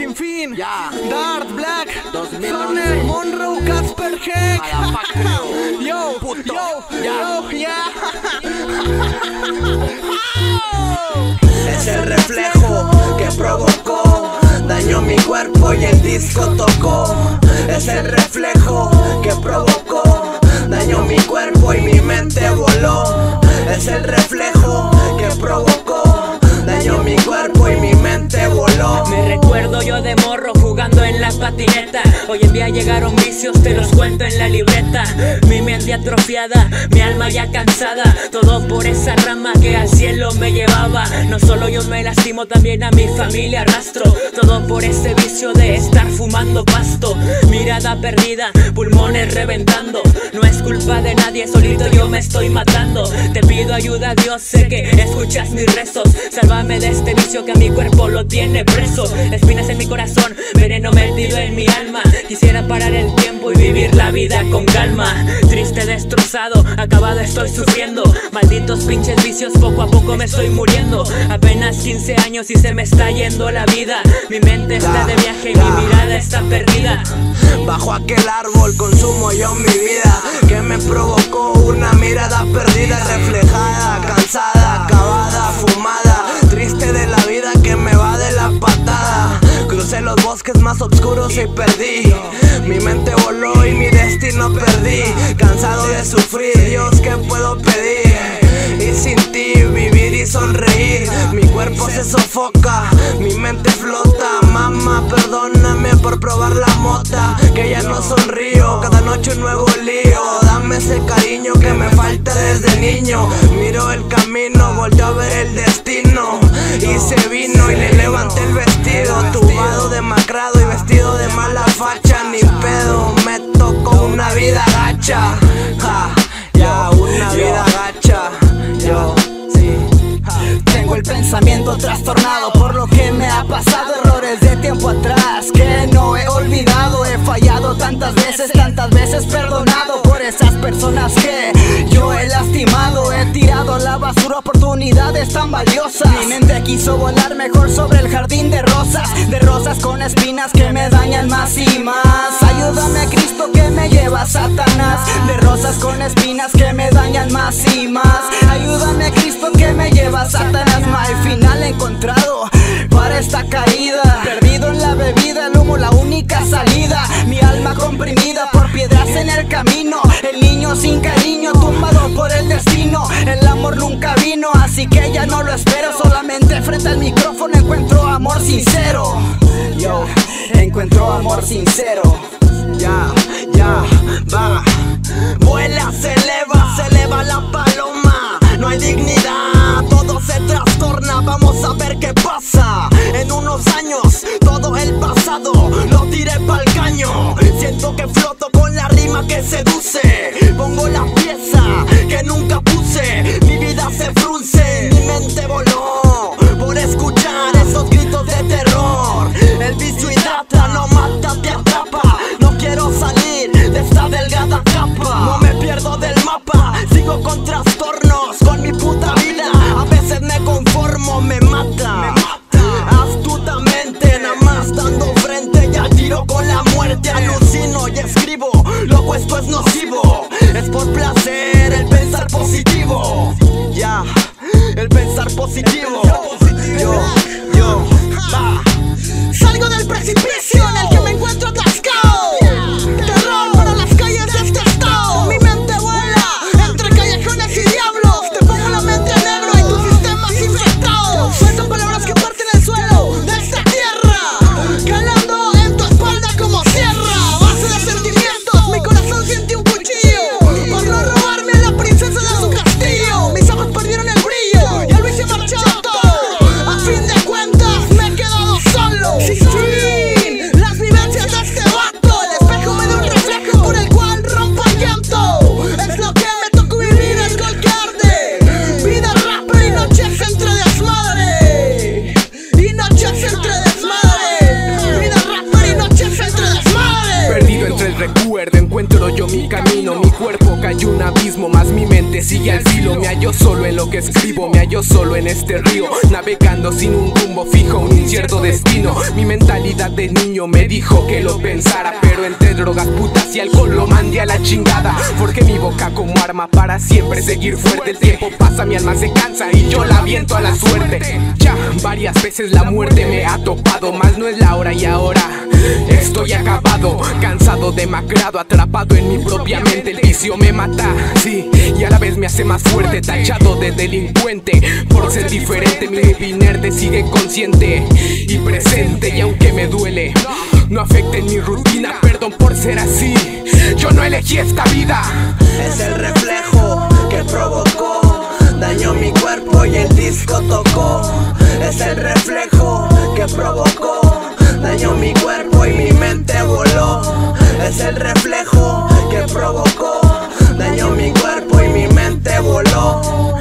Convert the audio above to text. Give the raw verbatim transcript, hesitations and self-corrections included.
Sin Fin, Ya. Dart, Black, dos mil Zorner, once. Monroe, Casper, Heck. Malafacrio. Yo, Puto. yo, Ya. yo, yeah. Es el reflejo que provocó, dañó mi cuerpo y el disco tocó. Es el reflejo que provocó, dañó mi cuerpo y mi mente voló. Es el reflejo que provocó, dañó mi cuerpo y mi mente voló. Me recuerdo yo de morro jugando en la patineta. Hoy en día llegaron vicios, te los cuento en la libreta. Mi mente atrofiada, mi alma ya cansada. Todo por esa rama que al cielo me llevaba. No solo yo me lastimo, también a mi familia arrastro. Todo por ese vicio de estar fumando pasto. Mirada perdida, pulmones reventando. No es culpa de nadie, solito yo me estoy matando. Te pido ayuda, Dios, sé que escuchas mis rezos. Sálvame de este vicio que a mi cuerpo lo tiene preso. Espinas en mi corazón, veneno metido en mi alma. Quisiera parar el tiempo y vivir la vida con calma. Triste, destrozado, acabado estoy sufriendo. Malditos pinches vicios, poco a poco me estoy muriendo. Apenas quince años y se me está yendo la vida. Mi mente está de viaje y mi mirada está perdida. Bajo aquel árbol consumo yo mi vida, que me provocó una mirada perdida, reflejada, cansada, acabada, fumada, triste de la vida que me va de la patada. Crucé los bosques más oscuros y perdí, mi mente voló y mi destino perdí. Cansado de sufrir, Dios, ¿qué puedo pedir? Y sin ti vivir y sonreír. Mi cuerpo se sofoca, mi mente flota. Mamá, perdóname por probar la mota, que ya no sonrío, cada noche un nuevo lío. Dame ese cariño que me falta desde niño. Miro el camino, volteo a ver el destino, y se vino y le levanté el vestido. Tubado, demacrado y vestido de mala facha. Ni pedo, me tocó una vida gacha. Ja, ya, una vida gacha. Yo, sí, ja. Tengo el pensamiento trastornado por lo que me ha pasado. Errores de tiempo atrás que no he olvidado. He fallado tantas veces, tantas veces perdonado por esas personas que yo he lastimado. He tirado a la basura oportunidades tan valiosas. Mi mente quiso volar mejor sobre el jardín de rosas, de rosas con espinas que me dañan más y más. Ayúdame, Cristo, que me lleva Satanás. De rosas con espinas que me dañan más y más. Ayúdame, Cristo, que me lleva Satanás. No hay final encontrado para esta caída. Perdido en la bebida, el humo la única salida. Mi alma comprimida por piedras en el camino. El niño sin cariño, tumbado por el destino. El amor nunca vino, así que ya no lo espero. Solamente frente al micrófono encuentro amor sincero. Yo encuentro amor sincero. Ya, ya, va. Vuela, se eleva, se eleva la paloma. No hay dignidad, todo se trastorna. Vamos a ver qué pasa. En unos años, todo el pasado lo tiré pa'l caño. Siento que floto con la rima que seduce. Pongo la pieza que nunca puse. Mi vida se frunce, mi mente voló por escuchar esos gritos de terror. El vicio hidrata, no mata, te atrapa. No quiero salir de esta delgada capa. No me pierdo del mapa, sigo con trastornos, con mi puta vida. A veces me conformo, me mata, astutamente, nada más dando frente. Ya tiro con la muerte, alucino y escribo. Loco, esto es nocivo. Es por placer el pensar positivo. Ya, el pensar positivo. Yo, yo, va. Salgo del precipicio en el que me encuentro atascado. Terror para las calles de este estado. Mi mente vuela entre callejones y diablos. Te pongo la mente a negro y tu sistema es infectado. Suelto palabras que parten el suelo de esta tierra, calando en tu espalda como sierra. Base de sentimientos, mi corazón siente un cuchillo por no robarme a la princesa de su castillo. Mis ojos perdieron el brillo y el vicio marchó todo. A fin de cuentas me he quedado solo. Sin fin, las vivencias de este vato. El espejo me da un reflejo por el cual rompo el llanto. Es lo que me tocó vivir, el gol que arde. Vida rapper y noches entre desmadre. Y noches entre desmadre. Vida rapper y noches entre desmadre. Perdido entre el recuerdo, encuentro yo mi camino. Mi cuerpo cayó un abismo, más mi mente me sigue al filo. Me hallo solo en lo que escribo, me hallo solo en este río, navegando sin un rumbo fijo, un incierto destino. Mi mentalidad de niño me dijo que lo pensara, pero entre drogas, putas y alcohol lo mandé a la chingada. Forjé mi boca como arma para siempre seguir fuerte. El tiempo pasa, mi alma se cansa y yo la aviento a la suerte. Ya varias veces la muerte me ha topado, mas no es la hora y ahora estoy acabado, cansado, demacrado, atrapado en mi propia mente. El vicio me mata, sí, y a la vez me hace más fuerte, tachado de delincuente por ser diferente. Mi nerd sigue consciente y presente, y aunque me duele, no afecta en mi rutina. Perdón por ser así, yo no elegí esta vida. Es el reflejo que provocó, dañó mi cuerpo y el disco tocó. Es el reflejo que provocó, dañó mi cuerpo y mi mente voló. Es el reflejo que provocó, dañó mi cuerpo y mi mente voló.